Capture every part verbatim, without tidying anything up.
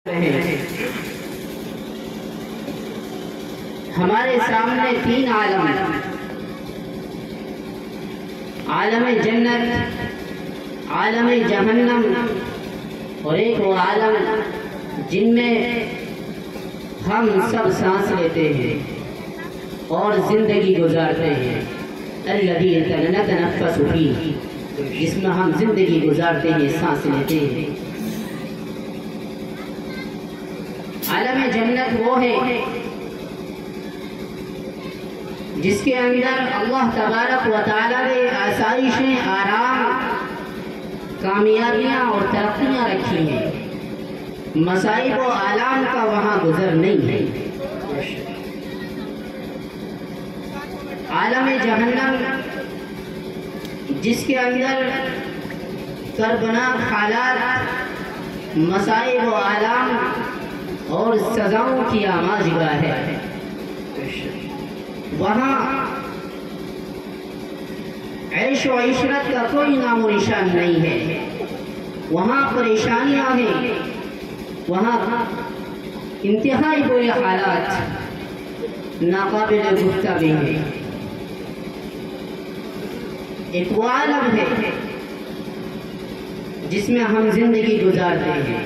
ہمارے سامنے تین عالم، عالم جنت، عالم جہنم اور ایک وہ عالم جن میں ہم سب سانس لیتے ہیں اور زندگی گزارتے ہیں، الذی نتنفس فیہ، جس میں ہم زندگی گزارتے ہیں، سانس لیتے ہیں۔ عالم جنت وہ ہے جس کے اندر اللہ تبارک و تعالی نے آسائشیں، آرام، کامیابیاں اور ترقیاں رکھی ہیں، مصائب و آلام کا وہاں گزر نہیں ہے۔ عالم جہنم جس کے اندر کربناک حالات، مصائب و آلام اور سزاؤں کی آماجگاہ ہے، وہاں عیش و عشرت کا کوئی نام و نشان نہیں ہے، وہاں پریشانیاں ہیں، وہاں انتہائی برے حالات ناقابل گفتگو ہیں۔ ایک وہ عالم ہے جس میں ہم زندگی گزارتے ہیں۔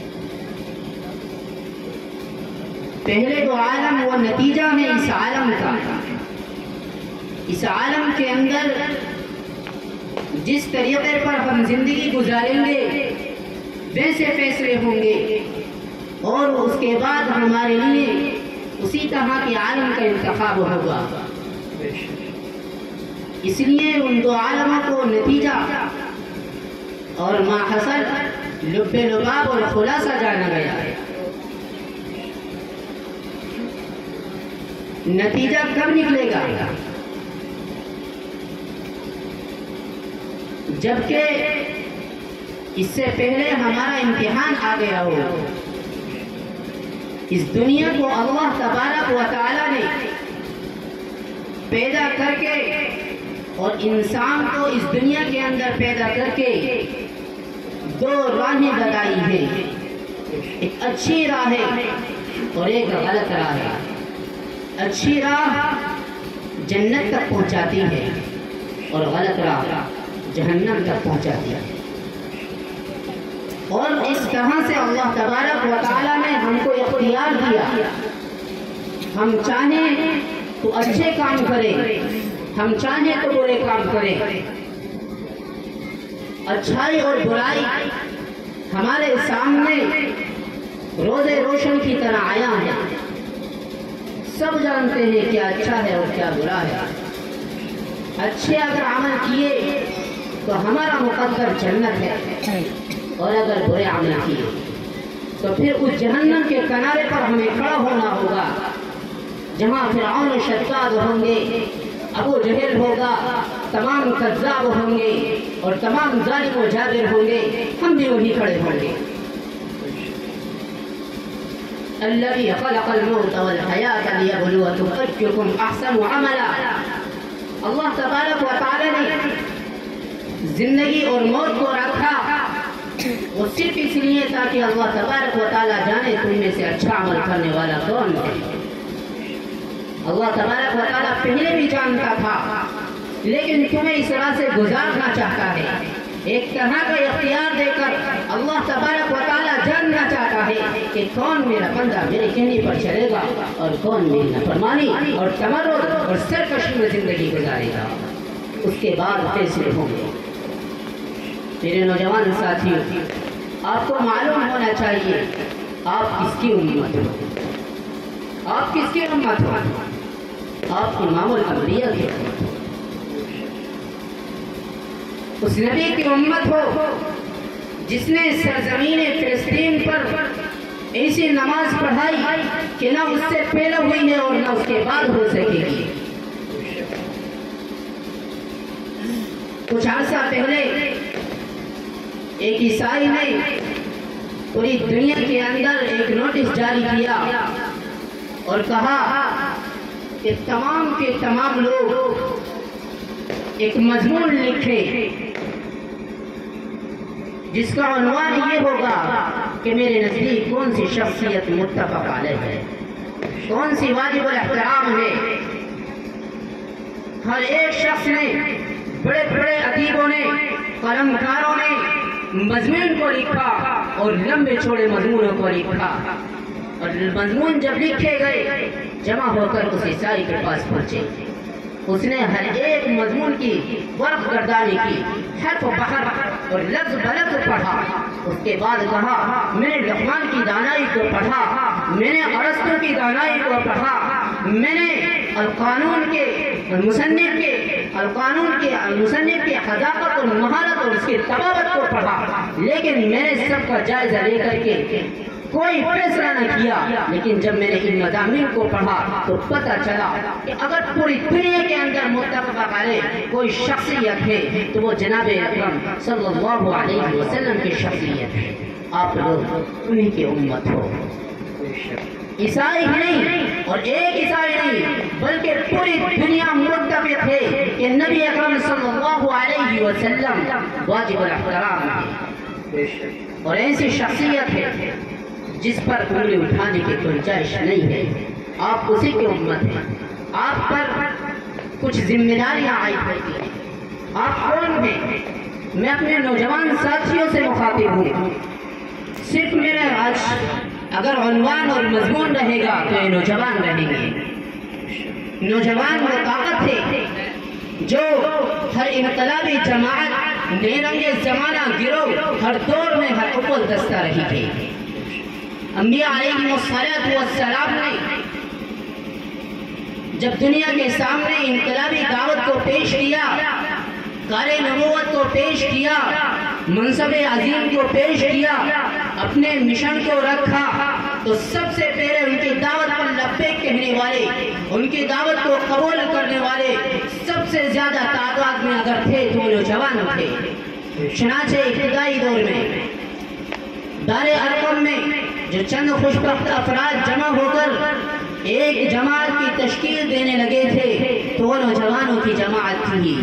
پہلے تو عالم وہ نتیجہ ہے اس عالم کا، اس عالم کے اندر جس طریقے پر ہم زندگی گزاریں گے ویسے فیصلے ہوں گے، اور اس کے بعد ہمارے لیے اسی طرح کے عالم کا انتخاب ہوگا۔ اس لیے ان دو عالموں کو نتیجہ اور ما حصل، لب لباب اور خلاصہ جانا گیا ہے۔ نتیجہ کب نکلے گا؟ جبکہ اس سے پہلے ہمارا امتحان آ گیا ہو۔ اس دنیا کو اللہ تبارک و تعالی نے پیدا کر کے اور انسان کو اس دنیا کے اندر پیدا کر کے دو راہیں بتائی ہیں، ایک اچھی راہ ہے اور ایک غلط راہ ہے۔ اچھی راہ جنت تک پہنچاتی ہے اور غلط راہ جہنم تک پہنچاتی ہے، اور اس طرح سے اللہ تبارک و تعالی نے ہم کو اختیار دیا، ہم چاہیں تو اچھے کام کریں، ہم چاہیں تو برے کام کریں۔ اچھائی اور برائی ہمارے سامنے روز روشن کی طرح آیا ہے، سب جانتے ہیں کیا اچھا ہے اور کیا برا ہے۔ اچھے اگر عمل کیے تو ہمارا مقدر جنت ہے، اور اگر برے عمل کیے تو پھر اس جہنم کے کنارے پر ہمیں کھڑا ہونا ہوگا، جہاں فرعون و شداد ہوں گے، ابو جہل ہوگا، تمام کذاب ہوں گے اور تمام ظالم و جابر ہوں گے، ہم بھی وہی کھڑے ہوں گے۔ الذي خلق الموت والحياة ليبلوكم أيكم أحسن عملا۔ اللہ تبارک و تعالی نے زندگی اور موت کو رکھا، وہ صرف اس لیے تاکہ اللہ تبارک و تعالی جانے تم میں سے اچھا عمل کرنے والا کون ہے۔ اللہ تبارک و تعالی پہلے بھی جانتا تھا، لیکن تمہیں اس راہ سے گزارنا چاہتا ہے، ایک طرح کا اختیار دے کر اللہ تبارک و تعالی جاننا چاہتا ہے کہ کون میرا بندہ میرے کہنے پر چلے گا اور کون میری نافرمانی اور تمرد اور سرکشی میں زندگی گزارے گا۔ اس کے بعد فیصلے ہوں گے۔ میرے نوجوان ساتھیوں، آپ کو معلوم ہونا چاہیے آپ کس کی امت ہو، آپ کس کی امت ہو، آپ امام الانبیاء کی امت ہو، اس نبی کی امت ہو جس نے سرزمین فلسطین پر ایسی نماز پڑھائی کہ نہ اس سے پہلے ہوئی ہے اور نہ اس کے بعد ہو سکے گی۔ کچھ عرصہ پہلے ایک عیسائی نے پوری دنیا کے اندر ایک نوٹس جاری کیا اور کہا کہ تمام کے تمام لوگ ایک مضمون لکھے جس کا عنوان یہ ہوگا کہ میرے نزدیک کون سی شخصیت متفق علیہ ہے، کون سی واجب الاحترام ہے۔ ہر ایک شخص نے، بڑے بڑے ادیبوں نے، قلمکاروں نے مضمون کو لکھا اور لمبے چوڑے مضمونوں کو لکھا، اور مضمون جب لکھے گئے جمع ہو کر اس عیسائی کے پاس پہنچے، اس نے ہر ایک مضمون کی ورق گردانی کی، حرف بحرف اور لفظ بلفظ پڑھا۔ اس کے بعد کہا میں نے لقمان کی دانائی کو پڑھا، میں نے ارسطو کی دانائی کو پڑھا، میں نے القانون کے مصنف کے القانون کے مصنف کے حذاقت اور مہارت اور اس کی طباوت کو پڑھا، لیکن میں نے سب کا جائزہ لے کر کے کوئی فیصلہ نہ کیا۔ لیکن جب میں نے ان مضامین کو پڑھا تو پتہ چلا کہ اگر پوری دنیا کے اندر متفق علیہ کوئی شخصیت ہے تو وہ جناب اکرم صلی اللہ علیہ وسلم کی شخصیت ہے۔ آپ لوگ انہی کی امت ہو۔ عیسائی ہی نہیں اور ایک عیسائی نہیں بلکہ پوری دنیا متفق ہے کہ نبی اکرم صلی اللہ علیہ وسلم واجب الاحترام ہے، اور ایسی شخصیت ہے جس پر انگلی اٹھانے کی گنجائش نہیں ہے۔ آپ اسی کی امت ہیں، آپ پر کچھ ذمہ داریاں عائد ہوتی ہیں۔ آپ کون ہیں؟ میں اپنے نوجوان ساتھیوں سے مخاطب ہوں۔ صرف میرا آج اگر عنوان اور مضمون رہے گا تو یہ نوجوان رہیں گے۔ نوجوان وہ طاقت ہے جو ہر انقلابی جماعت، نیرنگ زمانہ گروہ، ہر دور میں ہر اول دستہ رہی تھی۔ انبیاء علیہ السلام نے جب دنیا کے سامنے انقلابی دعوت کو پیش کیا، کار نبوت کو پیش کیا، منصب عظیم کو پیش کیا، اپنے مشن کو رکھا، تو سب سے پہلے ان کی دعوت پر لبیک کہنے والے، ان کی دعوت کو قبول کرنے والے سب سے زیادہ تعداد میں اگر تھے تو وہ نوجوان تھے۔ چنانچہ ابتدائی دور میں دار ارقم میں جو چند خوشبخت افراد جمع ہو کر ایک جماعت کی تشکیل دینے لگے تھے تو وہ نوجوانوں کی جماعت تھی۔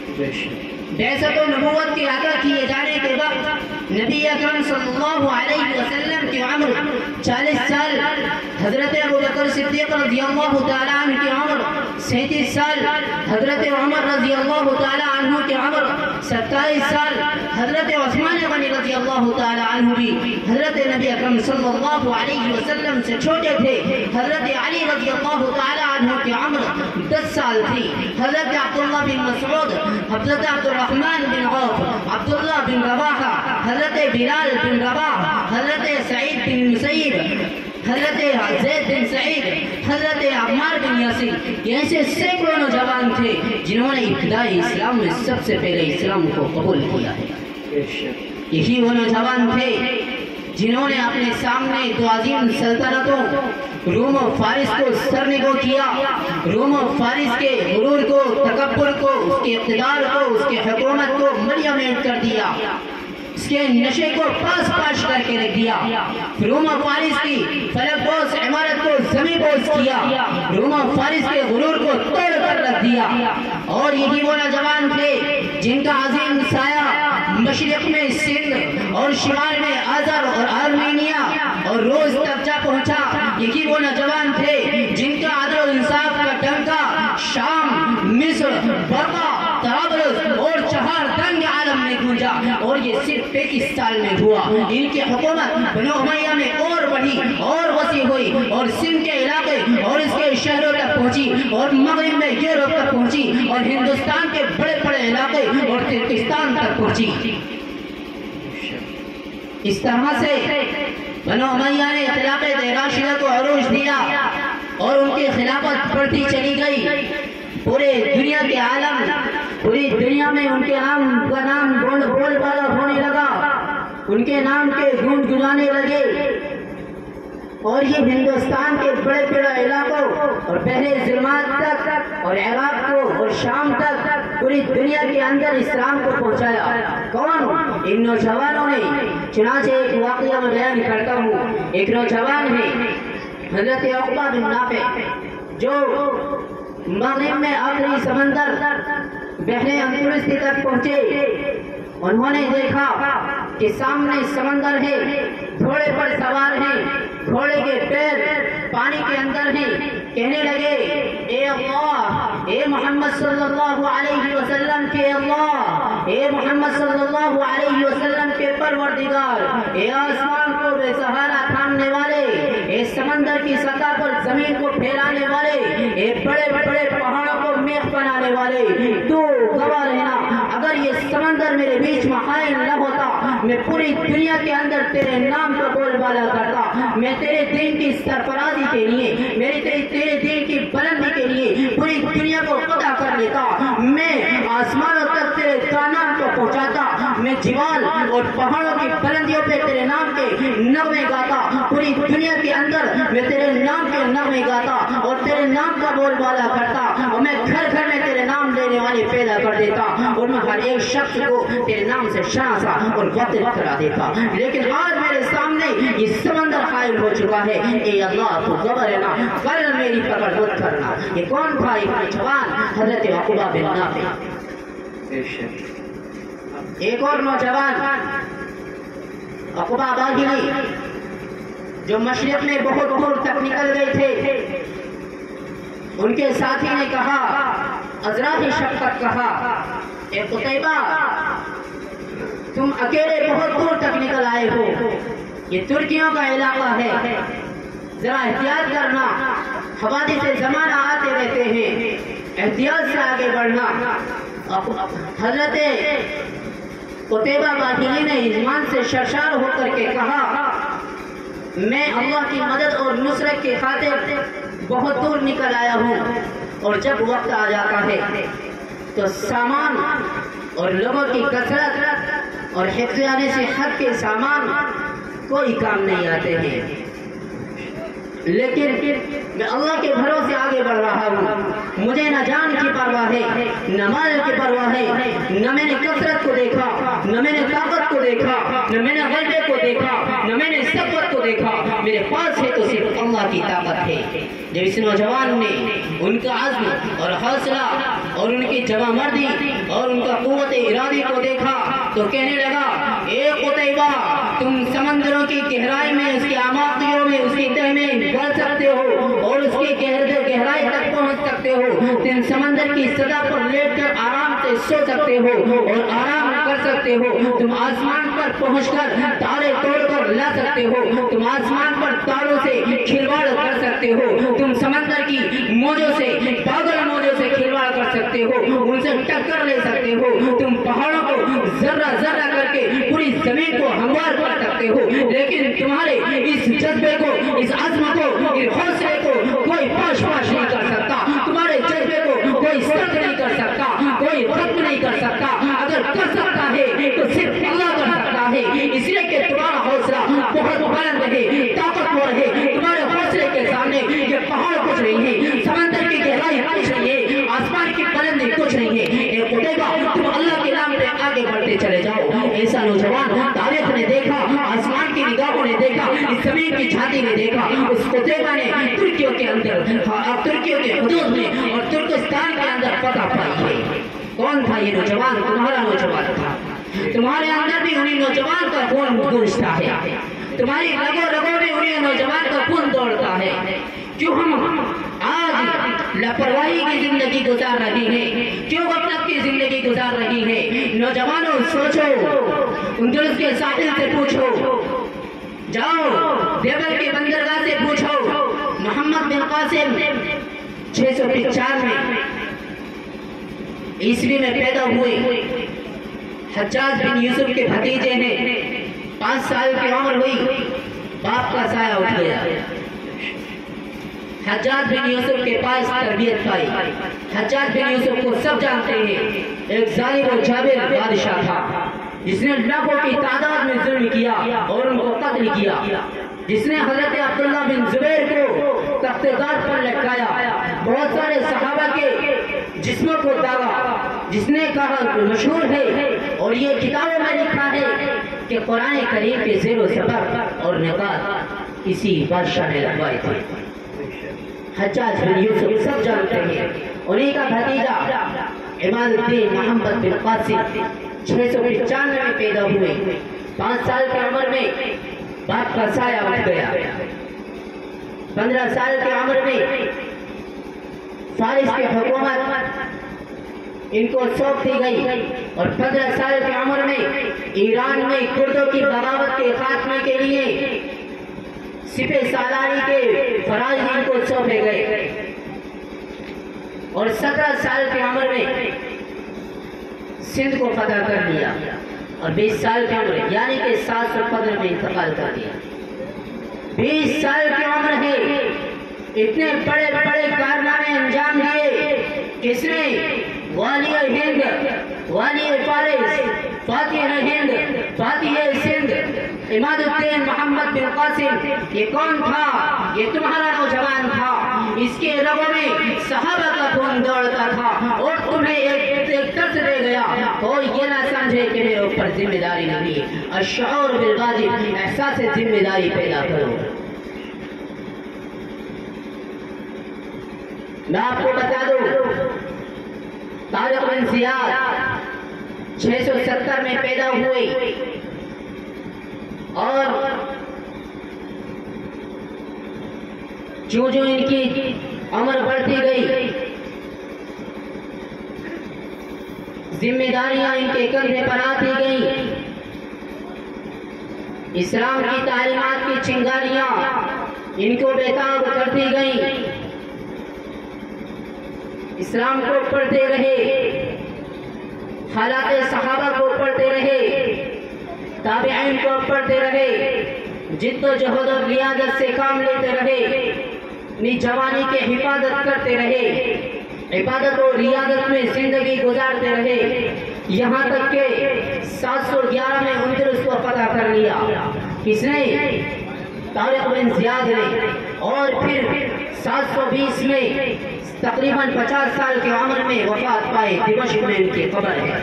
بعثت و نبوت کے عطا کیے جانے کے وقت نبی اکرم صلی اللہ علیہ وسلم کی عمر چالیس سال، حضرت ابوبکر صدیق رضی اللہ تعالیٰ عنہ کی عمر سینتیس سال، حضرت عمر رضی اللہ تعالیٰ عنہ کی عمر ستائیس سال، حضرت عثمان غنی رضی اللہ تعالیٰ عنہ بھی حضرت نبی اکرم صلی اللہ علیہ وسلم سے چھوٹے تھے۔ حضرت علی رضی اللہ تعالیٰ عنہ کی عمر دس سال تھی۔ حضرت عبداللہ بن مسعود، حضرت عبد الرحمن بن عوف، عبداللہ بن رواحہ، حضرت بلال بن رباح، حضرت سعید بن مسیب، حضرت زید بن سعید، حضرت عمار بن یاسر، یہ ایسے سینکڑوں نوجوان تھے جنہوں نے ابتدائی اسلام میں سب سے پہلے اسلام کو قبول کیا ہے۔ یہی وہ نوجوان تھے جنہوں نے اپنے سامنے دو عظیم سلطنتوں روم و فارس کو سرنگو کیا، روم و فارس کے غرور کو، تکبر کو، اس کے اقتدار کو، اس کے حکومت کو ملیا میٹ کر دیا، اس کے نشے کو پاس پاش کر کے رکھ دیا، روم و فارس کی فلک بوس عمارت کو زمین بوس کیا، روم و فارس کے غرور کو توڑ کر رکھ دیا۔ اور یہی وہ نوجوان تھے جن کا عظیم سایہ مشرق میں سندھ اور شمال میں آذر اور آرمینیا اور روز تک جا پہنچا۔ یہی وہ نوجوان تھے جن کا عدل و انصاف کا ڈنکا شام، مصر، برقہ، طرابلس اور چہار دنگ عالم میں گونجا، اور یہ صرف پینتیس سال میں ہوا۔ ان کی حکومت بنو امیہ میں اور بڑھی اور وسیع ہوئی اور سندھ کے علاقے اور اس کے شہروں تک پہنچی اور مغرب میں یورپ تک پہنچی اور ہندوستان کے بڑے بڑے علاقے اور ترکستان تک پہنچی۔ اس طرح سے بنو امیہ نے خلافت راشدہ کو عروج دیا اور ان کی خلافت بڑھتی چلی گئی۔ پورے دنیا کے عالم، پوری دنیا میں ان کے نام کا نام بول بول بالا ہونے لگا، ان کے نام کے گونج گجانے لگے، اور یہ ہندوستان کے بڑے بڑے علاقوں اور بحر ظلمات تک اور عراق کو اور شام تک پوری دنیا کے اندر اسلام کو پہنچایا۔ کون؟ ان نوجوانوں نے۔ چنانچہ ایک واقعہ میں بیان کرتا ہوں۔ ایک نوجوان ہے حضرت عقبہ بن نافع، جو مغرب میں آخری سمندر بحر اندلس تک پہنچے۔ انہوں نے دیکھا کہ سامنے سمندر ہے، گھوڑے پر سوار ہیں، گھوڑے کے پیر پانی کے اندر ہیں، کہنے لگے اے اللہ، اے محمد صلی اللہ علیہ وسلم کے اللہ، اے محمد صلی اللہ علیہ وسلم کے پروردگار، اے آسمان کو بے سہارا تھامنے والے، اے سمندر کی سطح پر زمین کو پھیلانے والے، اے بڑے بڑے پہاڑوں کو میخ بنانے والے، تو گواہ رہنا اگر یہ سمندر میرے بیچ میں حائل نہ ہوتا، میں پوری دنیا کے اندر تیرے نام کا بول بالا کرتا، میں تیرے دین کی سرفرازی کے لیے، میری تیرے تیرے دین کی بلندی کے لیے پوری دنیا کو فتح کر لیتا، میں آسمانوں تک تیرے کانام کو پہنچاتا، میں جبال اور پہاڑوں کی بلندیوں پہ تیرے نام کے نغمے گاتا، پوری دنیا کے اندر میں تیرے نام کے نغمے گاتا اور تیرے نام کا بول بالا کرتا، اور میں گھر گھر میں تیرے نام لینے والے پیدا کر دیتا، اور میں ہر ایک شخص کو تیرے نام سے شناسا اور واطف کرا دیتا، لیکن آج میرے سامنے یہ سمندر حائل ہو چکا ہے، اے اللہ تو خبر ہے نا، کل میری پکڑ مت کرنا۔ یہ کون تھا؟ ایک نوجوان حضرت عقبہ بن نافع، ایک اور نوجوان عقبہ باغلی جو مشرق میں بہت دور تک نکل گئے تھے، ان کے ساتھی نے کہا، ازراہ شفقت کہا، اے قتیبہ تم اکیلے بہت دور تک نکل آئے ہو، یہ ترکیوں کا علاقہ ہے، ذرا احتیاط کرنا، حوادث زمانہ آتے رہتے ہیں، احتیاط سے آگے بڑھنا۔ حضرت قتیبہ باغلی نے ایمان سے سرشار ہو کر کے کہا، میں اللہ کی مدد اور نصرت کی خاطر بہت دور نکل آیا ہوں، اور جب وقت آ جاتا ہے تو سامان اور لوگوں کی کثرت اور حفظ آنے سے حد کے سامان کوئی کام نہیں آتے ہیں، لیکن میں اللہ کے بھروسے آگے بڑھ رہا ہوں، مجھے نہ جان کی پرواہ ہے، نہ مال کی پرواہ ہے، نہ میں نے کثرت کو دیکھا، نہ میں نے طاقت کو دیکھا، نہ میں نے غلبے کو دیکھا، نہ میں نے سبقت کو دیکھا، میرے پاس ہے تو صرف اللہ کی طاقت ہے۔ جب اس نوجوان نے ان کا عزم اور حوصلہ اور ان کی جوان مردی اور ان کا قوت ارادی کو دیکھا تو کہنے لگا، اے قتیبہ تم سمندروں کی گہرائی میں، اس کی اعماقیوں میں، اس کی تہ میں بڑھ سکتے ہو اور اس کی گہرائی تک پہنچ سکتے ہو، تم سمندر کی سطح پر لیٹ کر آرام سے سو سکتے ہو اور آرام کر سکتے ہو، تم آسمان پر پہنچ کر تارے توڑ کر لا سکتے ہو، تم آسمان پر تاروں سے کھلواڑ کر سکتے ہو، تم سمندر کی موجوں سے، پاگل موجوں سے کھلواڑ کر سکتے ہو، ان سے ٹکر لے سکتے ہو، تم پہاڑوں کو ذرہ ذرہ کر کے پوری زمین کو ہموار کر سکتے ہو، لیکن تمہارے اس جذبے کو، اس عزم کو، اس حوصلے کو کوئی پاش پاش نہیں کر سکتا، تمہارے جذبے کو کوئی سرد نہیں کر سکتا، کوئی ختم نہیں کر سکتا، اگر کر سکتا ہے تو صرف اللہ کر سکتا ہے، اس لیے کہ تمہارا حوصلہ بہت بلند ہے، طاقتور ہے، تمہارے حوصلے کے سامنے یہ پہاڑ کچھ نہیں ہے، سمندر کی گہرائی کچھ نہیں ہے، آسمان کی بلندی کچھ نہیں ہے، اے قتیبہ تم اللہ کے نام پہ آگے بڑھتے چلے جاؤ۔ ایسا نوجوان تاریخ نے دیکھا، آسمان کی نگاہوں نے دیکھا، اس زمین کی چھاتی نے دیکھا، اس قتیبہ نے ترکیوں کے اندر، ترکیوں کے حدود میں اور ترکستان کے اندر فتح پائی ہے۔ کون تھا یہ نوجوان؟ تمہارا نوجوان تھا، تمہارے اندر بھی انہی نوجوان کا خون گونجتا ہے، تمہاری رگوں رگوں میں انہی نوجوان کا خون دوڑتا ہے۔ کیوں ہم آج لاپرواہی کی زندگی گزار رہی ہیں؟ کیوں غفلت کی زندگی گزار رہی ہیں؟ نوجوانوں سوچو، اندلس کے ساحل سے پوچھو، جاؤ دیوبند کے بندرگاہ سے پوچھو، محمد بن قاسم چھ سو پچانوے عیسوی میں پیدا ہوئے، حجاج بن یوسف کے بھتیجے ہیں، پانچ سال کی عمر ہوئی، باپ کا سایہ اٹھ گیا، حجاج بن یوسف کے پاس تربیت پائی۔ حجاج بن یوسف کو سب جانتے ہیں، ایک ظالم و جابر بادشاہ تھا جس نے لاکھوں کی تعداد میں ظلم کیا اور ان کو قتل کیا، جس نے حضرت عبداللہ بن زبیر کو تخت دار پر لٹکایا، بہت سارے صحابہ کے جسموں کو داغا، جس نے کہا مشہور ہے اور یہ کتابوں میں لکھا ہے کہ قرآن کریم کے زیر و زبر اور نقاط اسی بادشاہ نے لگوائے تھے۔ حجاج بن یوسف سب جانتے ہیں، انہی کا بھتیجا عماد الدین محمد بن قاسم چھ سو پچانوے میں پیدا ہوئے، پانچ سال کی عمر میں باپ کا سایہ اٹھ گیا، پندرہ سال کی عمر میں فارس کی حکومت ان کو سونپ دی گئی، اور پندرہ سال کی عمر میں ایران میں کردوں کی بغاوت کے خاتمے کے لیے سپہ سالاری کے فرائض ان کو سونپے گئے، اور سترہ سال کی عمر میں سندھ کو فتح کر لیا، اور بیس سال کی عمر یعنی کہ سات سو پندرہ میں انتقال کر دیا۔ بیس سال کی عمر ہے، اتنے بڑے بڑے کارنامے انجام دیے، کس نے؟ والی ہند، والی فارس، فاتح ہند، فاتح سندھ، عماد الدین محمد بن قاسم۔ یہ کون تھا؟ یہ تمہارا نوجوان تھا، اس کے رگوں میں صحابہ کا خون دوڑتا تھا، اور تمہیں ایک ایک طرز دے گیا۔ کوئی یہ نہ سمجھے کہ میرے اوپر ذمہ داری نہیں ہے۔ الشعور بالواجب، احساس ذمہ داری پیدا کرو۔ میں آپ کو بتا دوں، طارق بن زیاد چھ سو ستر میں پیدا ہوئے، اور جو جو ان کی عمر بڑھتی گئی، ذمہ داریاں ان کے کندھے پر آتی گئیں، اسلام کی تعلیمات کی چنگاریاں ان کو بےتاب کرتی گئیں، اسلام کو پڑھتے رہے، حالات صحابہ کو پڑھتے رہے، تابعین کو پڑھتے رہے، جد و جہد و ریاضت سے کام لیتے رہے، اپنی جوانی کے حفاظت کرتے رہے، عبادت و ریاضت میں زندگی گزارتے رہے، یہاں تک کہ سات سو گیارہ میں اندلس کو فتح کر لیا۔ کس نے؟ طارق بن زیاد نے۔ اور پھر سات سو بیس میں تقریباً پچاس سال کی عمر میں وفات پائے، دمشق میں ان کی قبر ہے۔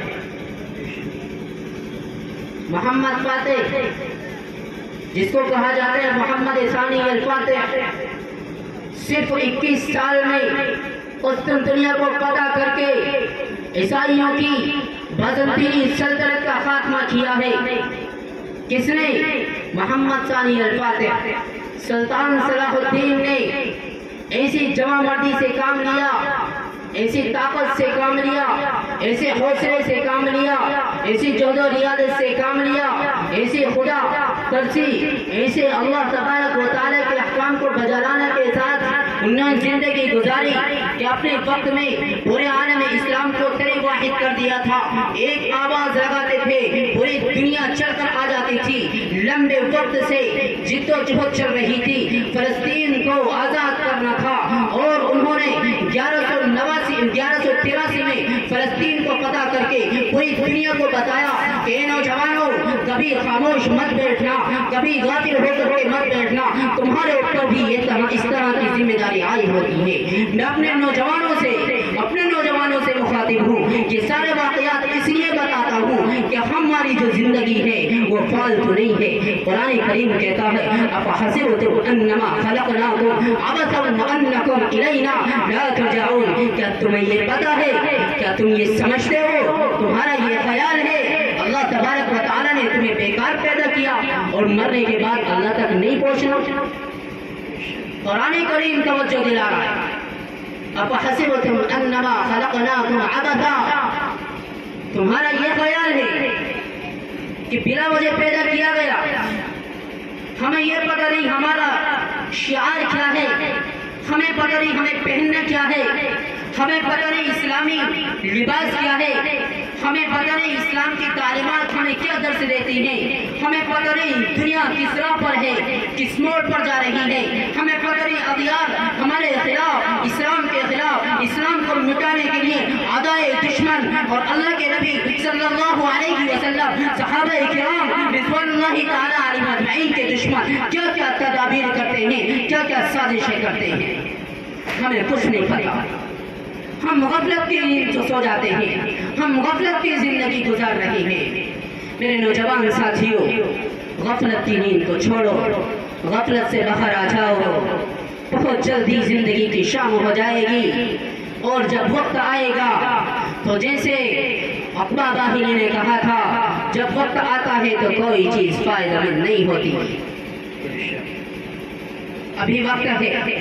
محمد فاتح، جس کو کہا جاتا ہے محمد ثانی الفاتح، صرف اکیس سال میں قسطنطنیہ کو فتح کر کے عیسائیوں کی بازنطینی سلطنت کا خاتمہ کیا ہے۔ کس نے؟ محمد ثانی الفاتح۔ سلطان صلاح الدین نے ایسی جمع مردی سے کام لیا، ایسی طاقت سے کام لیا، ایسے حوصلے سے کام لیا، ایسی جہد و ریاضت سے کام لیا، ایسی خدا ترسی، ایسے اللہ تبارک و تعالیٰ کے احکام کو بجا لانے کے ساتھ انہوں نے زندگی گزاری کہ اپنے وقت میں پورے عالم اسلام کو ترے واحد کر دیا تھا۔ ایک آواز لگاتے تھے، پوری دنیا چل کر آ جاتی تھی۔ لمبے وقت سے جد و جہد چل رہی تھی، فلسطین کو آزاد کرنا تھا، اور انہوں نے گیارہ سو نواسی گیارہ سو تراسی میں فلسطین کو فتح کر کے پوری دنیا کو بتایا کہ اے نوجوانوں، کبھی خاموش مت بیٹھنا، کبھی غافل ہو کر کے مت بیٹھنا، تمہارے اوپر بھی یہ طرح اس طرح کی ذمہ داری آئی ہوتی ہے۔ میں اپنے نوجوانوں سے اپنے نوجوانوں سے مخاطب ہوں، یہ سارے واقعات اس لیے بتاتا ہوں کہ ہماری جو زندگی ہے وہ فالتو نہیں ہے۔ قرآن کریم کہتا ہے افحسبتم انما خلقناکم عبثا وانکم الینا لا ترجعون۔ کیا تمہیں یہ پتا ہے، کیا تم یہ سمجھتے ہو، تمہارا یہ خیال ہے اللہ تبارک و تعالیٰ نے تمہیں بیکار پیدا کیا اور مرنے کے بعد اللہ تک نہیں پہنچنا؟ قرآن کریم توجہ دلا رہا ہے۔ افحسبتم انما خلقناکم عبثا، تمہارا یہ خیال ہے کہ بلا وجہ پیدا کیا گیا، ہمیں یہ پتہ نہیں ہمارا شعار کیا ہے، ہمیں پتہ نہیں ہمیں پہننا کیا ہے، ہمیں پتہ نہیں اسلامی لباس کیا ہے، ہمیں پتہ نہیں اسلام کی تعلیمات ہمیں کیا درس دیتی ہیں، ہمیں پتہ نہیں دنیا کس راہ پر ہے، کس موڑ پر جا رہی ہے، ہمیں پتہ نہیں اغیار ہمارے خلاف، اسلام کے خلاف، اسلام کو مٹانے کے لیے اعدائے دشمن اور اللہ کے نبی صلی اللہ علیہ وسلم، صحابہ کرام رضوان اللہ تعالیٰ علیہم اجمعین کے دشمن کیا کیا تدابیر کرتے ہیں، کیا کیا سازشیں کرتے ہیں، ہمیں کچھ نہیں پتا۔ ہم غفلت کی نیند سے سو جاتے ہیں، ہم غفلت کی زندگی گزار رہے ہیں۔ میرے نوجوان ساتھیوں، غفلت کی نیند کو چھوڑو، غفلت سے باہر آ جاؤ، بہت جلدی زندگی کی شام ہو جائے گی، اور جب وقت آئے گا تو جیسے عقبہ باہلی نے کہا تھا، جب وقت آتا ہے تو کوئی چیز فائدہ مند نہیں ہوتی. ابھی وقت ہے.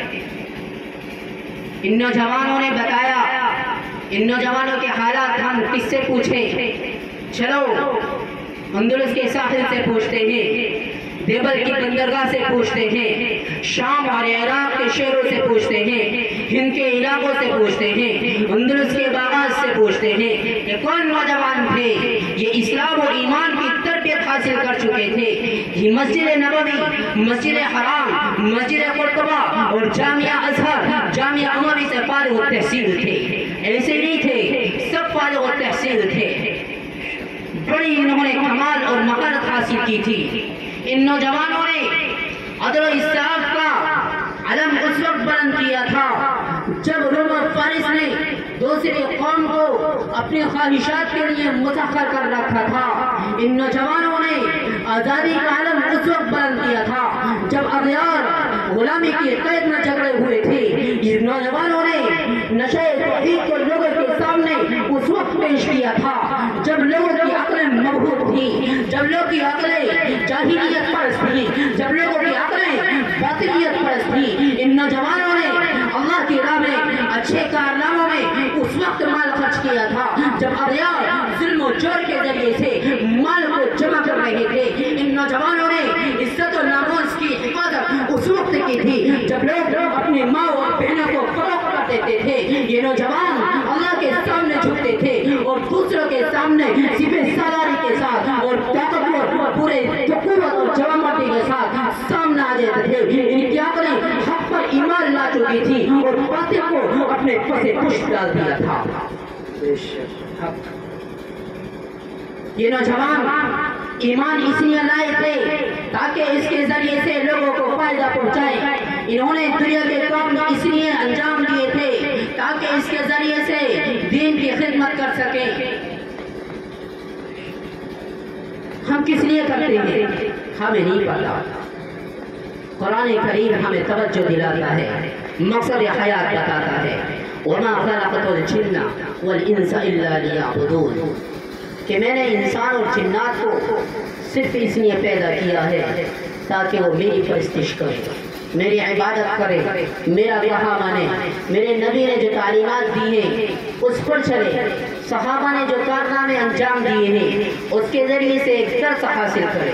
ان نوجوانوں نے بتایا، ان نوجوانوں کے حالات ہم کس سے پوچھیں؟ چلو اندلس کے ساحل سے پوچھتے ہیں، دیبل کی بندرگاہ سے پوچھتے ہیں، شام اور عراق کے شہروں سے پوچھتے ہیں، ہند کے علاقوں سے پوچھتے ہیں، اندلس کے باغات سے پوچھتے ہیں. یہ کون نوجوان تھے؟ یہ اسلام و ایمان کی تربیت حاصل کر چکے تھے. یہ مسجد نبوی، مسجد حرام، مسجد قرطبہ اور جامعہ ازہر، جامعہ اموی سے فارغ التحصیل تھے. ایسے نہیں تھے، سب فارغ التحصیل تھے. بڑی انہوں نے کمال اور مہارت حاصل کی تھی. ان نوجوانوں نے عدل و انصاف کا علم اس وقت بلند کیا تھا جب روم اور فارس نے دوسرے قوم کو اپنی خواہشات کے لیے مسخر کر رکھا تھا. ان نوجوانوں نے آزادی کا علم اس وقت بلند کیا تھا جب اغیار غلامی کی قید میں جکڑے ہوئے تھے. ان نوجوانوں نے نشے توحید کو لوگوں کے سامنے اس وقت پیش کیا تھا جب لوگوں کی عقلیں مبہوت تھیں، جب لوگوں کی عقلیں جاہلیت پرست تھیں، جب لوگوں کی عقلیں باطلیت پرست تھیں. ان نوجوانوں نے اللہ کی راہ میں اچھے کارناموں میں اس وقت مال خرچ کیا تھا جب اغیار ظلم و جور کے ذریعے سے مال کو جمع کر رہے تھے. ان نوجوانوں نے عزت و ناموس کی حفاظت اس وقت کی تھی جب لوگ اپنی ماں اور بہنوں کو فروخت کر دیتے تھے. یہ نوجوان اللہ کے سامنے جھکتے تھے اور دوسروں کے سامنے سپہ سالاری کے ساتھ اور طاقتور پورے قوت اور جوامردی کے ساتھ سامنے آ جاتے تھے. ان کی عقلیں حق پر ایمان لا چکی تھی اور باطل کو اپنے پسے پشت ڈال دیا تھا. یہ نوجوان ایمان اس لیے لائے تھے تاکہ اس کے ذریعے سے لوگوں کو فائدہ پہنچائے. انہوں نے دنیا کے کام اس لیے انجام دیے تھے تاکہ اس کے ذریعے سے دین کی خدمت کر سکیں. ہم کس لیے کرتے ہیں ہمیں نہیں پتا. قرآن کریم ہمیں توجہ دلاتا ہے، مقصد حیات بتاتا ہے. وما خلقت الجن والانس الا ليعبدون، کہ میں نے انسان اور جنات کو صرف اس لیے پیدا کیا ہے تاکہ وہ میری پرستش کرے، میری عبادت کرے، میرا کہا مانے. میرے نبی نے جو تعلیمات دی ہیں اس پر چلے، صحابہ نے جو کارنامے انجام دیے ہیں اس کے ذریعے سے ایک درس حاصل کرے.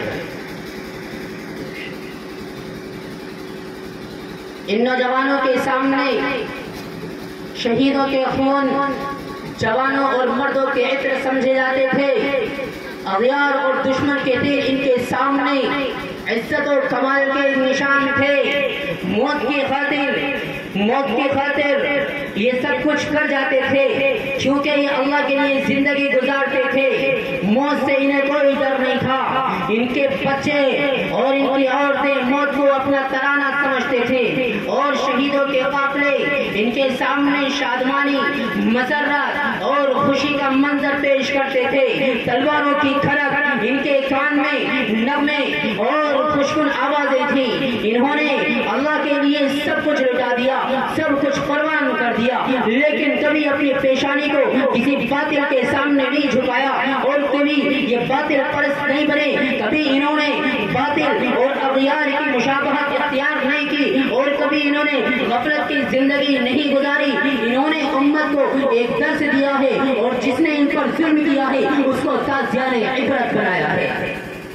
ان نوجوانوں کے سامنے شہیدوں کے خون جوانوں اور مردوں کے عطر سمجھے جاتے تھے. اغیار اور دشمن کے دل ان کے سامنے عزت اور کمال کے نشان تھے. موت کی خاطر موت کی خاطر یہ سب کچھ کر جاتے تھے کیونکہ یہ اللہ کے لیے زندگی گزارتے تھے. موت سے انہیں کوئی ڈر نہیں تھا. ان کے بچے اور ان کی عورتیں موت کو اپنا ترانہ سمجھتے تھے اور شہیدوں کے قافلے ان کے سامنے شادمانی، مسرت اور خوشی کا منظر پیش کرتے تھے. تلواروں کی کھڑک ان کے کان میں نغمے اور خوشگل آوازیں تھیں. انہوں نے اللہ کے لیے سب کچھ لٹا دیا، سب کچھ قربان کر دیا، لیکن کبھی اپنی پیشانی کو کسی باطل کے سامنے نہیں جھکایا اور کبھی یہ باطل پرست نہیں بنے. کبھی انہوں نے باطل اور اغیار کی مشابہت اختیار نہیں کی اور کبھی انہوں نے غفلت کی زندگی نہیں گزاری. انہوں نے امت کو ایک درس دیا ہے اور جس نے ان پر ظلم کیا ہے اس کو تازیانِ عبرت بنایا ہے.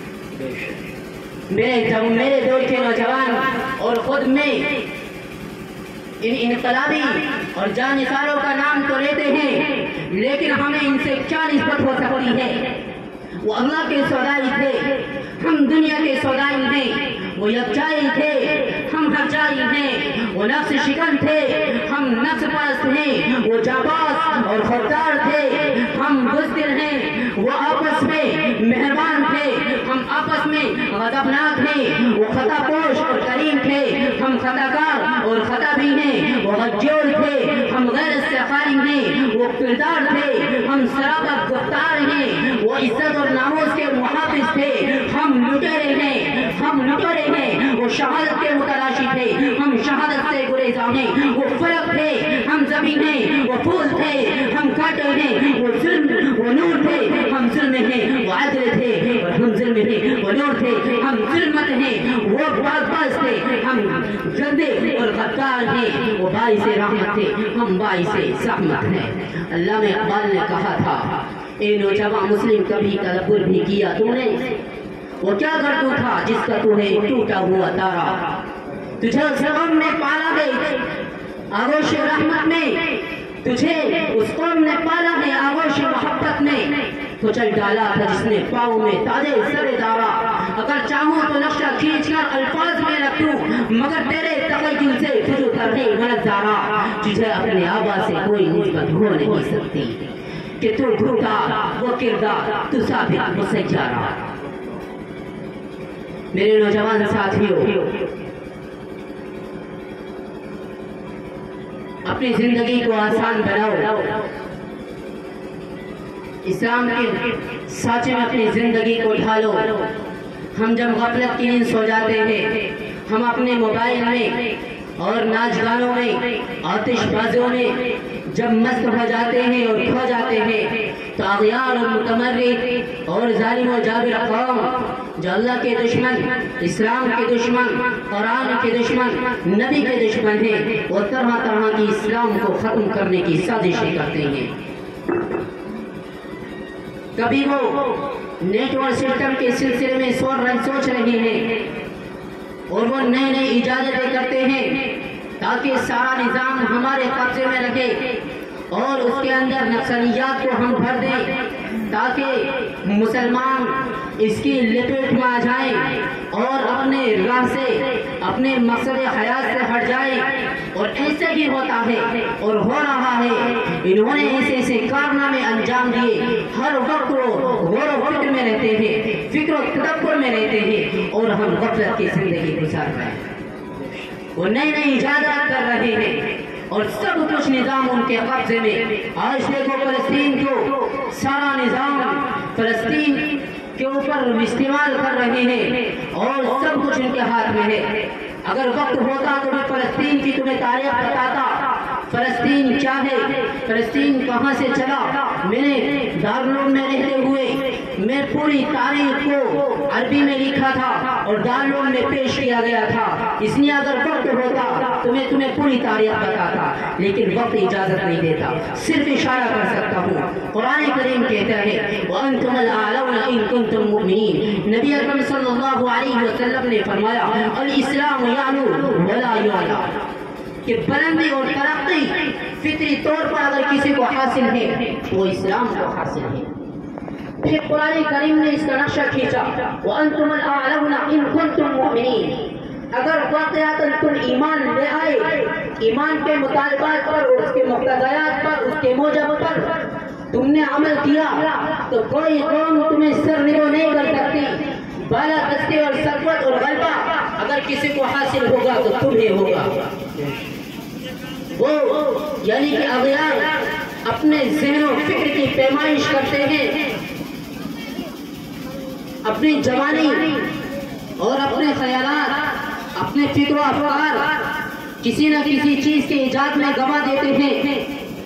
میرے میرے دور کے نوجوان اور خود میں ان انقلابی اور جانثاروں کا نام تو لیتے ہیں لیکن ہمیں ان سے کیا نسبت ہو سکتی ہے؟ وہ اللہ کے سودائی تھے، ہم دنیا کے سودائی ہیں. وہ یکجائی تھے، ہم ہرجائی ہیں. وہ نفس شکن تھے، ہم نفس پرست ہیں. وہ جانباز اور خوددار تھے، ہم بزدل ہیں. وہ آپس میں مہربان تھے، ہم آپس میں غضبناک ہیں. وہ خطا پوش اور کریم تھے، ہم خطا کار اور خطا بھی ہیں. وہ غجور تھے، ہم غیر استخاری ہیں. وہ کردار تھے، ہم سرابت گفتار ہیں. وہ عزت اور ناموس کے محافظ تھے، ہم لٹیرے ہیں. ہم لٹیرے ہیں. وہ شہادت کے متلاشی تھے، ہم شہادت سے گریزاں ہیں. وہ فرق تھے، ہم زمین ہیں. وہ پھول تھے، ہم کانٹے ہیں. وہ ظلم وہ نور تھے، ہم ظلم ہیں. وہ عدل تھے، گندے اور غدار ہیں وہ باعث رحمت تھے، ہم باعث زحمت ہیں۔ علامہ اقبال نے کہا تھا اے نوجوان مسلم کبھی تدبر بھی کیا تو نے، وہ کیا گردو تھا جس کا تو ہے ٹوٹا ہوا تارا، تجھے اس قوم نے پالا ہے آغوش رحمت میں، تجھے اس قوم نے پالا ہے آغوش محبت میں، کچل ڈالا تھا جس نے پاؤں میں تاجے سر دارا، اگر چاہوں تو نقشہ کھینچ کر الفاظ میں رکھ دوں مگر تیرے تخیل سے فجو کرنے منظارا، تجھے اپنے آبا سے کوئی نسبت ہو نہیں سکتی کہ تو جھوٹا وہ کردار تو ثابت وہ سجارہ۔ میرے نوجوان ساتھیوں، اپنی زندگی کو آسان بناؤ، اسلام کے سانچے میں اپنی زندگی کو ڈھالو۔ ہم جب غفلت کی نیند سو جاتے ہیں، ہم اپنے موبائل میں اور ناچ گانوں میں آتش بازیوں میں جب مست ہو جاتے ہیں اور کھو جاتے ہیں تو اغیار اور متمرد اور ظالم و جابر قوم جو اللہ کے دشمن، اسلام کے دشمن، قرآن کے دشمن، نبی کے دشمن ہیں، وہ طرح طرح کی اسلام کو ختم کرنے کی سازشیں کرتے ہیں۔ کبھی وہ نیٹ ورک سسٹم کے سلسلے میں سوچ رہے ہیں اور وہ نئے نئے ایجادیں کرتے ہیں تاکہ سارا نظام ہمارے قبضے میں رکھے اور اس کے اندر نقصلیات کو ہم بھر دیں تاکہ مسلمان اس کی لپیٹ میں آ جائیں اور اپنے راہ سے، اپنے مقصد حیات سے ہٹ جائیں۔ اور ایسے ہی ہوتا ہے اور ہو رہا ہے، انہوں نے ایسے ایسے کارنامے انجام دیے، ہر وقت وہ غور و فکر میں رہتے ہیں، فکر و تدبر میں رہتے ہیں اور ہم غفلت کی زندگی گزار رہے ہیں۔ وہ نئے نئے ایجادات کر رہے ہیں اور سب کچھ نظام ان کے قبضے میں۔ آج دیکھو فلسطین کو سارا نظام فلسطین کے اوپر استعمال کر رہے ہیں اور سب کچھ ان کے ہاتھ میں ہے۔ اگر وقت ہوتا تو میں فلسطین کی تمہیں تاریخ بتاتا، فلسطین کیا ہے، فلسطین کہاں سے چلا۔ میں نے دارالعلوم میں رہتے ہوئے میں پوری تاریخ کو عربی میں لکھا تھا اور دارالعلوم میں پیش کیا گیا تھا، اس لیے اگر وقت ہوتا تو میں تمہیں پوری تاریخ بتاتا، لیکن وقت اجازت نہیں دیتا، صرف اشارہ کر سکتا ہوں۔ قرآن کریم کہتا ہے وَأَنْتُمُ الْأَعْلَوْنَ إِن كُنتُم مُؤْمِنِينَ، نبی اکرم صلی اللہ علیہ وسلم نے فرمایا الاسلام یعلو ولا یعلا، کہ بلندی اور ترقی فطری طور پر اگر کسی کو حاصل ہے وہ اسلام کو حاصل ہے۔ پھر قرآن کریم نے اس کا نقشہ کھینچا وَأَنْتُمُ الْأَعْلَوْنَ إِن كُنتُم مُؤْمِنِينَ، اگر واقعاتاً تم ایمان لے آئے، ایمان کے مطالبات پر اور اس کے مقتضیات پر، اس کے موجب پر تم نے عمل کیا تو کوئی قوم تمہیں سر نگو نہیں کر سکتی۔ بالا دستی اور سربت اور غلبہ اگر کسی کو حاصل ہوگا تو تمہیں ہوگا۔ وہ یعنی کہ اغیار اپنے ذہن و فکر کی پیمائش کرتے ہیں، اپنی جوانی اور اپنے خیالات، اپنے فکر و افکار کسی نہ کسی چیز کے ایجاد میں گوا دیتے ہیں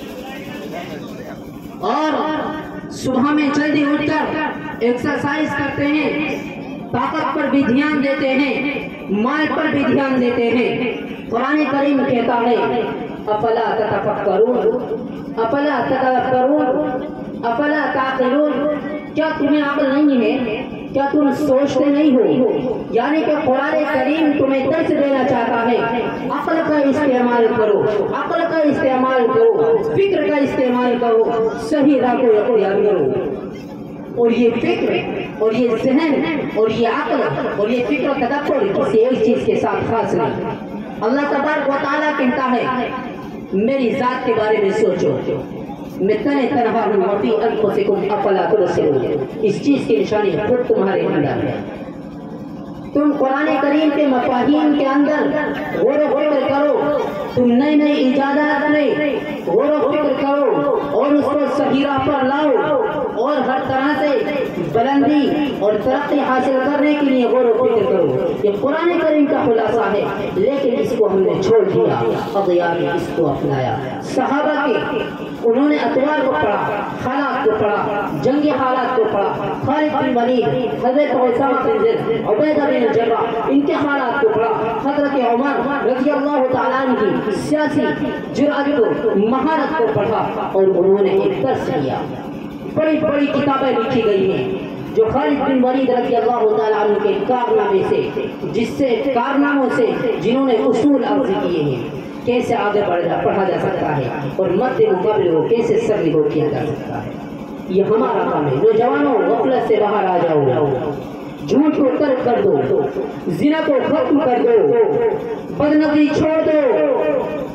اور صبح میں جلدی اٹھ کر ایکسرسائز کرتے ہیں، طاقت پر بھی دھیان دیتے ہیں، مال پر بھی دھیان دیتے ہیں۔ قرآن کریم کہتا ہے افلا تتفکرون افلا تتفکرون افلا تعقلون، کیا تمہیں عقل نہیں ہے، کیا تم سوچتے نہیں ہو؟ یعنی کہ قرآن کریم تمہیں درس دینا چاہتا ہے عقل کا استعمال کرو، عقل کا استعمال کرو، فکر کا استعمال کرو، صحیح راہ کو اختیار کرو۔ اور یہ فکر اور یہ ذہن اور یہ عقل اور یہ فکر و تدبر کسی ایک چیز کے ساتھ خاص نہیں۔ اللہ تبارک و تعالیٰ کہتا ہے میری ذات کے بارے میں سوچو، میں تنہ تنہا ہوں وفی انفسکم افلا تبصرون، اس چیز کی نشانی خود تمہارے اندر ہے۔ تم قرآن کریم کے مفاہیم کے اندر غور و فکر کرو، تم نئے نئے ایجادات میں غور و فکر کرو اور اس کو صحیح راہ پر لاؤ اور ہر طرح سے بلندی اور ترقی حاصل کرنے کے لیے غور و فکر کرو۔ یہ قرآن کریم کا خلاصہ ہے، لیکن اس کو ہم نے چھوڑ دیا، اغیار نے اس کو اپنایا۔ صحابہ کے انہوں نے اتوار کو پڑھا، حالات کو پڑھا، جنگی حالات کو پڑھا، خالد بن ولید، حضرت اسامہ بن زید، عبیدہ بن جراح، ان کے حالات کو پڑھا، حضرت عمر رضی اللہ تعالیٰ عنہ کی سیاسی جرأت کو، مہارت کو پڑھا اور انہوں نے ایک درس کیا۔ بڑی بڑی کتابیں لکھی گئی ہیں جو خالد بن ولید رضی اللہ تعالیٰ عنہ کے کارنامے سے، جس سے کارناموں سے جنہوں نے اصول عرض کیے ہیں، کیسے آگے پڑھا جا سکتا ہے اور مد مقابل کو کیسے سرنگو ہو کیا جا سکتا ہے۔ یہ ہمارا کام ہے۔ نوجوانوں، غفلت سے باہر آ جاؤ، جھوٹ کو ترک کر دو، زنا کو ختم کر دو، بدنظری چھوڑ دو،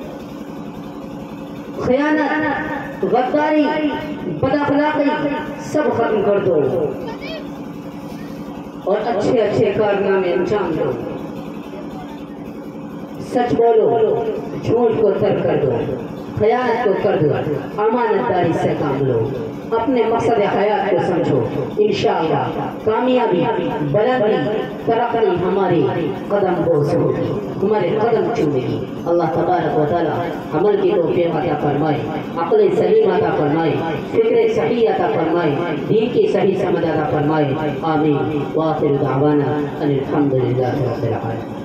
خیانت، غداری، بد اخلاقی سب ختم کر دو اور اچھے اچھے کارنامے انجام دو۔ سچ بولو، جھوٹ کو ترک کر دو، خیانت کو کر دو، امانت داری سے کام لو، اپنے مقصد حیات کو سمجھو۔ انشاءاللہ کامیابی، بلندی، ترقی ہماری قدم بوس ہوگی، ہمارے قدم چومے گی۔ اللہ تبارک و تعالی عمل کی توفیق عطا فرمائے، عقل سلیم عطا فرمائے، فکر صحیح عطا فرمائے، دین کی صحیح سمجھ عطا فرمائے۔ آمین۔ وآخر دعوانا ان الحمد للہ رب العالمین۔